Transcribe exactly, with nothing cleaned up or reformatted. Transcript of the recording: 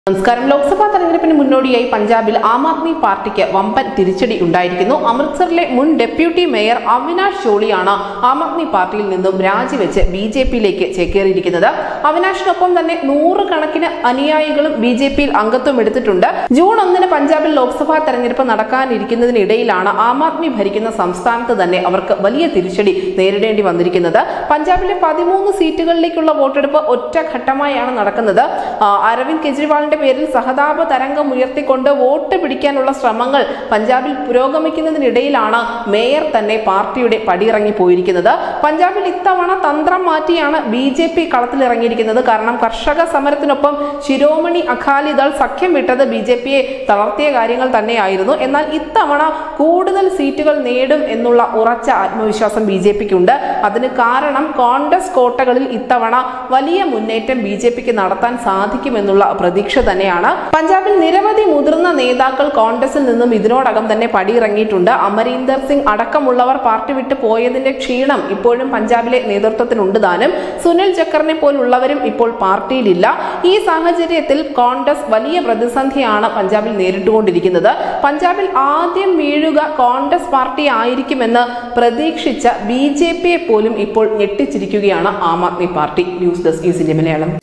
നമസ്കാരം. ലോക്സഭാ തെരഞ്ഞെടുപ്പിന് മുന്നോടിയായി പഞ്ചാബിൽ ആം ആദ്മി പാർട്ടിക്ക് വമ്പൻ തിരിച്ചടി ഉണ്ടായിരിക്കുന്നു. അമൃത്സറിലെ മുൻ ഡെപ്യൂട്ടി മേയർ അവിനാഷ് ജോളിയാണ് ആം ആദ്മി പാർട്ടിയിൽ നിന്നും രാജിവെച്ച് ബി ജെ പിയിലേക്ക് ചേക്കേറിയിരിക്കുന്നത്. അവിനാഷിനൊപ്പം തന്നെ നൂറുകണക്കിന് അനുയായികളും ബി ജെ പിയിൽ അംഗത്വം എടുത്തിട്ടുണ്ട്. ജൂൺ ഒന്നിന് പഞ്ചാബിൽ ലോക്സഭാ തെരഞ്ഞെടുപ്പ് നടക്കാനിരിക്കുന്നതിനിടയിലാണ് ആം ആദ്മി ഭരിക്കുന്ന സംസ്ഥാനത്ത് തന്നെ അവർക്ക് വലിയ തിരിച്ചടി നേരിടേണ്ടി വന്നിരിക്കുന്നത്. പഞ്ചാബിലെ പതിമൂന്ന് സീറ്റുകളിലേക്കുള്ള വോട്ടെടുപ്പ് ഒറ്റഘട്ടമായാണ് നടക്കുന്നത്. അരവിന്ദ് കെജ്രിവാൾ പേരിൽ സഹതാപ തരംഗം ഉയർത്തിക്കൊണ്ട് വോട്ട് പിടിക്കാനുള്ള ശ്രമങ്ങൾ പഞ്ചാബിൽ പുരോഗമിക്കുന്നതിനിടയിലാണ് മേയർ തന്നെ പാർട്ടിയുടെ പടിയിറങ്ങി പോയിരിക്കുന്നത്. പഞ്ചാബിൽ ഇത്തവണ തന്ത്രം മാറ്റിയാണ് ബി ജെ പി കളത്തിലിറങ്ങിയിരിക്കുന്നത്. കാരണം കർഷക സമരത്തിനൊപ്പം ശിരോമണി അകാലിദൾ സഖ്യം വിട്ടത് ബി ജെ പിയെ തളർത്തിയ കാര്യങ്ങൾ തന്നെയായിരുന്നു. എന്നാൽ ഇത്തവണ കൂടുതൽ സീറ്റുകൾ നേടും എന്നുള്ള ഉറച്ച ആത്മവിശ്വാസം ബി ജെ പിക്കുണ്ട്. അതിന് കാരണം കോൺഗ്രസ് കോട്ടകളിൽ ഇത്തവണ വലിയ മുന്നേറ്റം ബി ജെ പിക്ക് നടത്താൻ സാധിക്കുമെന്നുള്ള പ്രതീക്ഷ തന്നെയാണ്. പഞ്ചാബിൽ നിരവധി മുതിർന്ന നേതാക്കൾ കോൺഗ്രസിൽ നിന്നും ഇതിനോടകം തന്നെ പടിയിറങ്ങിയിട്ടുണ്ട്. അമരീന്ദർ സിംഗ് അടക്കമുള്ളവർ പാർട്ടി വിട്ടു പോയതിന്റെ ക്ഷീണം ഇപ്പോഴും പഞ്ചാബിലെ നേതൃത്വത്തിനുണ്ട് താനും. സുനിൽ ജക്കറിനെ പോലുള്ളവരും ഇപ്പോൾ പാർട്ടിയിലില്ല. ഈ സാഹചര്യത്തിൽ കോൺഗ്രസ് വലിയ പ്രതിസന്ധിയാണ് പഞ്ചാബിൽ നേരിട്ടുകൊണ്ടിരിക്കുന്നത്. പഞ്ചാബിൽ ആദ്യം വീഴുക കോൺഗ്രസ് പാർട്ടി ആയിരിക്കുമെന്ന് പ്രതീക്ഷിച്ച ബി ജെ പിയെ പോലും ഇപ്പോൾ ഞെട്ടിച്ചിരിക്കുകയാണ് Aam Aadmi party. News desk ഈസിന്റെ മലയാളം.